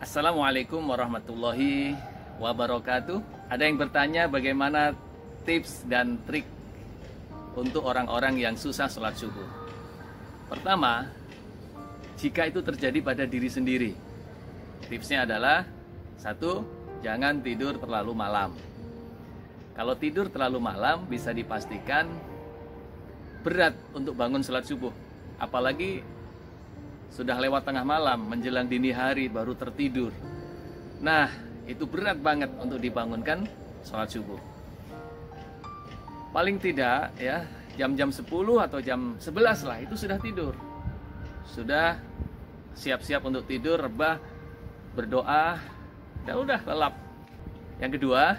Assalamualaikum warahmatullahi wabarakatuh. Ada yang bertanya bagaimana tips dan trik untuk orang-orang yang susah sholat subuh. Pertama, jika itu terjadi pada diri sendiri, tipsnya adalah satu, jangan tidur terlalu malam. Kalau tidur terlalu malam bisa dipastikan berat untuk bangun sholat subuh. Apalagi sudah lewat tengah malam, menjelang dini hari baru tertidur. Nah, itu berat banget untuk dibangunkan sholat subuh. Paling tidak ya, jam-jam 10 atau jam 11 lah itu sudah tidur. Sudah siap-siap untuk tidur, rebah, berdoa, dan udah lelap. Yang kedua,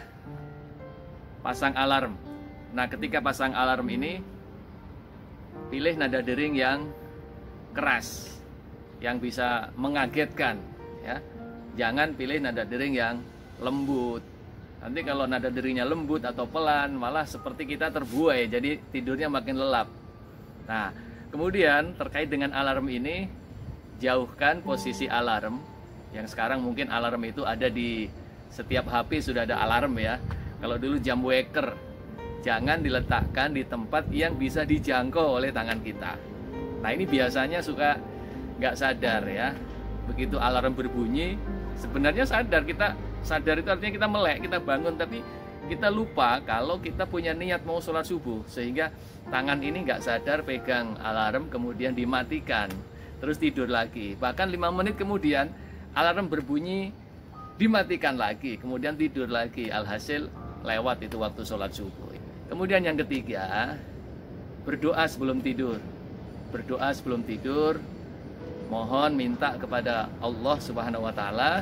pasang alarm. Nah, ketika pasang alarm ini, pilih nada dering yang keras, yang bisa mengagetkan, ya. Jangan pilih nada dering yang lembut. Nanti kalau nada deringnya lembut atau pelan, malah seperti kita terbuai, jadi tidurnya makin lelap. Nah, kemudian terkait dengan alarm ini, jauhkan posisi alarm. Yang sekarang mungkin alarm itu ada di setiap HP sudah ada alarm ya. Kalau dulu jam waker, jangan diletakkan di tempat yang bisa dijangkau oleh tangan kita. Nah, ini biasanya suka nggak sadar ya. Begitu alarm berbunyi, sebenarnya sadar, kita sadar itu artinya kita melek, kita bangun, tapi kita lupa kalau kita punya niat mau sholat subuh, sehingga tangan ini nggak sadar pegang alarm, kemudian dimatikan, terus tidur lagi. Bahkan 5 menit kemudian alarm berbunyi, dimatikan lagi, kemudian tidur lagi. Alhasil lewat itu waktu sholat subuh. Kemudian yang ketiga, berdoa sebelum tidur. Berdoa sebelum tidur, mohon minta kepada Allah Subhanahu wa Ta'ala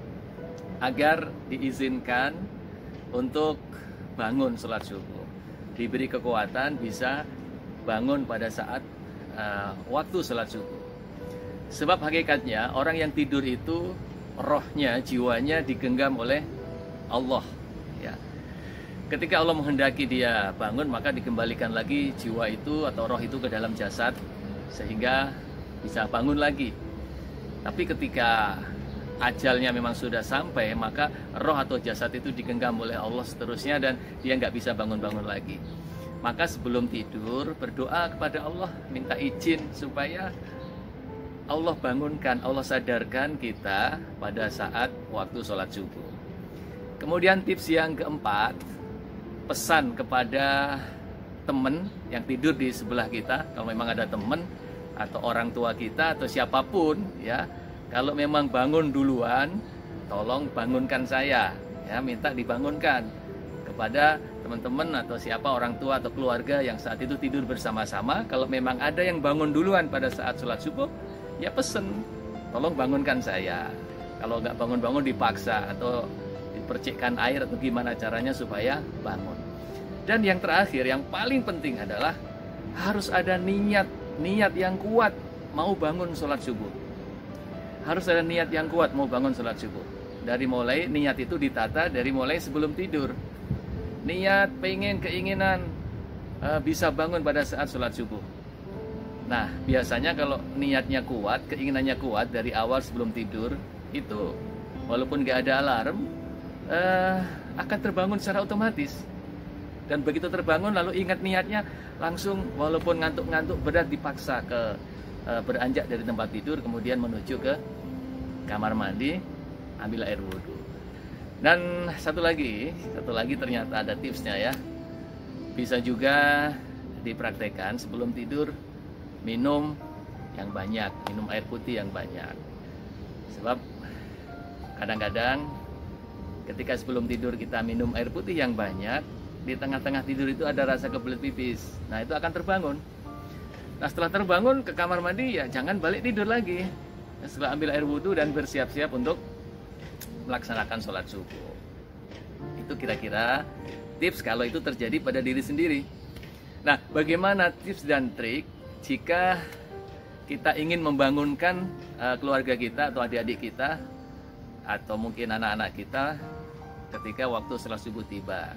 agar diizinkan untuk bangun sholat subuh, diberi kekuatan bisa bangun pada saat waktu sholat subuh. Sebab hakikatnya orang yang tidur itu rohnya, jiwanya digenggam oleh Allah ya. Ketika Allah menghendaki dia bangun, maka dikembalikan lagi jiwa itu atau roh itu ke dalam jasad sehingga bisa bangun lagi. Tapi ketika ajalnya memang sudah sampai, maka roh atau jasad itu digenggam oleh Allah seterusnya dan dia nggak bisa bangun-bangun lagi. Maka sebelum tidur berdoa kepada Allah, minta izin supaya Allah bangunkan, Allah sadarkan kita pada saat waktu sholat subuh. Kemudian tips yang keempat, pesan kepada teman yang tidur di sebelah kita, kalau memang ada teman atau orang tua kita atau siapapun ya, kalau memang bangun duluan, tolong bangunkan saya ya, minta dibangunkan kepada teman-teman atau siapa orang tua atau keluarga yang saat itu tidur bersama-sama. Kalau memang ada yang bangun duluan pada saat sholat subuh, ya pesen, tolong bangunkan saya. Kalau nggak bangun-bangun dipaksa atau dipercikkan air atau gimana caranya supaya bangun. Dan yang terakhir, yang paling penting adalah harus ada niat yang kuat mau bangun sholat subuh. Harus ada niat yang kuat mau bangun sholat subuh. Dari mulai niat itu ditata dari mulai sebelum tidur. Niat, keinginan bisa bangun pada saat sholat subuh. Nah, biasanya kalau niatnya kuat, keinginannya kuat dari awal sebelum tidur, itu walaupun gak ada alarm, akan terbangun secara otomatis. Dan begitu terbangun lalu ingat niatnya, langsung walaupun ngantuk-ngantuk berat dipaksa ke beranjak dari tempat tidur, kemudian menuju ke kamar mandi, ambil air wudhu. Dan satu lagi ternyata ada tipsnya ya. Bisa juga dipraktekkan sebelum tidur, minum yang banyak, minum air putih yang banyak. Sebab kadang-kadang ketika sebelum tidur kita minum air putih yang banyak, di tengah-tengah tidur itu ada rasa kebelet pipis. Nah, itu akan terbangun. Nah, setelah terbangun ke kamar mandi, ya jangan balik tidur lagi. Setelah ambil air wudhu dan bersiap-siap untuk melaksanakan sholat subuh. Itu kira-kira tips kalau itu terjadi pada diri sendiri. Nah, bagaimana tips dan trik jika kita ingin membangunkan keluarga kita atau adik-adik kita atau mungkin anak-anak kita ketika waktu sholat subuh tiba?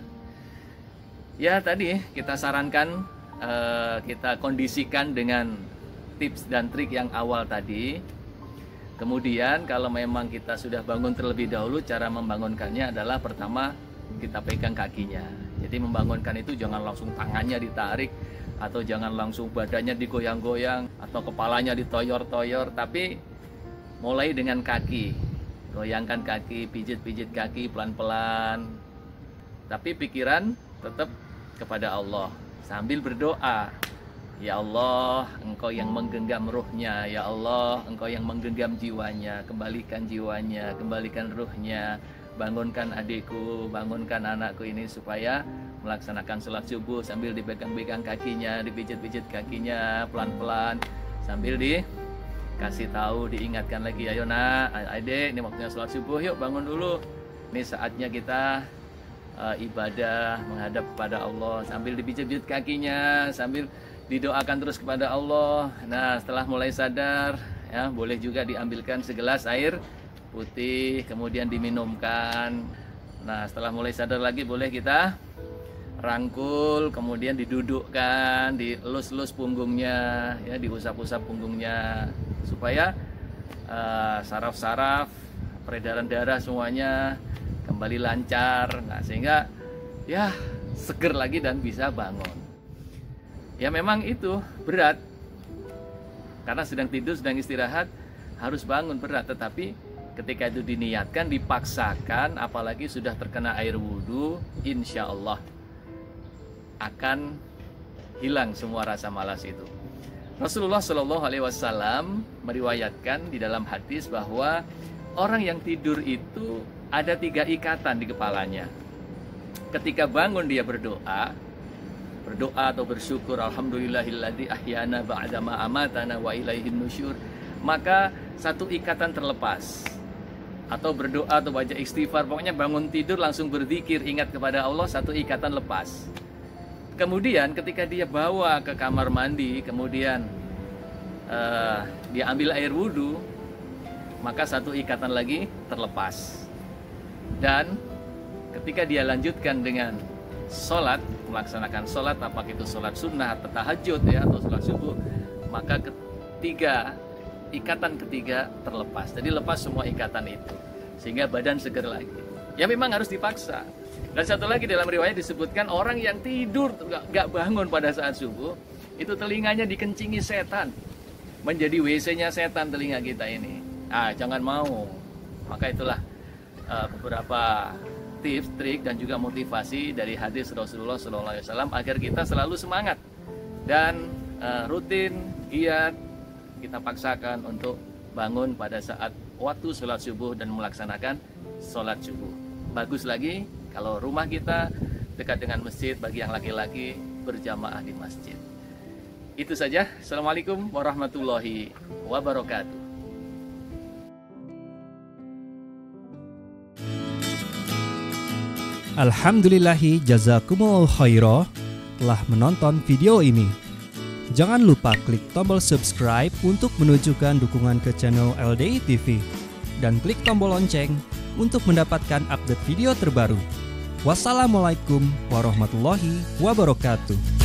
Ya, tadi kita sarankan, kita kondisikan dengan tips dan trik yang awal tadi. Kemudian kalau memang kita sudah bangun terlebih dahulu, cara membangunkannya adalah pertama kita pegang kakinya. Jadi membangunkan itu jangan langsung tangannya ditarik, atau jangan langsung badannya digoyang-goyang, atau kepalanya ditoyor-toyor, tapi mulai dengan kaki. Goyangkan kaki, pijit-pijit kaki pelan-pelan. Tapi pikiran tetap kepada Allah sambil berdoa. Ya Allah, Engkau yang menggenggam ruhnya. Ya Allah, Engkau yang menggenggam jiwanya. Kembalikan jiwanya, kembalikan ruhnya. Bangunkan adikku, bangunkan anakku ini supaya melaksanakan sholat subuh sambil dipegang-pegang kakinya, dipijit-pijit kakinya pelan-pelan, sambil dikasih tahu, diingatkan lagi, ayo nak, adik, ini waktunya sholat subuh, yuk bangun dulu. Ini saatnya kita ibadah menghadap kepada Allah, sambil dipijit-pijit kakinya, sambil didoakan terus kepada Allah. Nah, setelah mulai sadar, ya boleh juga diambilkan segelas air putih, kemudian diminumkan. Nah, setelah mulai sadar lagi boleh kita rangkul, kemudian didudukkan, dielus-elus punggungnya, ya diusap-usap punggungnya, supaya saraf-saraf, peredaran darah semuanya kembali lancar. Nah, sehingga ya seger lagi dan bisa bangun. Ya memang itu berat, karena sedang tidur, sedang istirahat, harus bangun berat. Tetapi ketika itu diniatkan, dipaksakan, apalagi sudah terkena air wudhu, insya Allah akan hilang semua rasa malas itu. Rasulullah Shallallahu Alaihi Wasallam meriwayatkan di dalam hadis bahwa orang yang tidur itu ada 3 ikatan di kepalanya. Ketika bangun dia berdoa atau bersyukur, alhamdulillahilladzi ahyana ba'dama amatana wa ilaihin nusyur, maka 1 ikatan terlepas. Atau berdoa atau baca istighfar, pokoknya bangun tidur langsung berzikir, ingat kepada Allah, 1 ikatan lepas. Kemudian ketika dia bawa ke kamar mandi, kemudian dia ambil air wudhu, maka 1 ikatan lagi terlepas. Dan ketika dia lanjutkan dengan sholat, melaksanakan sholat, apakah itu sholat sunnah atau tahajud ya, atau sholat subuh, maka ikatan ketiga terlepas. Jadi lepas semua ikatan itu, sehingga badan seger lagi. Ya memang harus dipaksa. Dan satu lagi dalam riwayat disebutkan, orang yang tidur gak bangun pada saat subuh, itu telinganya dikencingi setan, menjadi WC-nya setan telinga kita ini. Jangan mau. Maka itulah beberapa tips, trik, dan juga motivasi dari hadis Rasulullah SAW agar kita selalu semangat dan rutin, giat, kita paksakan untuk bangun pada saat waktu sholat subuh dan melaksanakan sholat subuh. Bagus lagi kalau rumah kita dekat dengan masjid, bagi yang laki-laki berjamaah di masjid. Itu saja. Assalamualaikum warahmatullahi wabarakatuh. Alhamdulillahi jazakumullahu khairah telah menonton video ini. Jangan lupa klik tombol subscribe untuk menunjukkan dukungan ke channel LDI TV dan klik tombol lonceng untuk mendapatkan update video terbaru. Wassalamualaikum warahmatullahi wabarakatuh.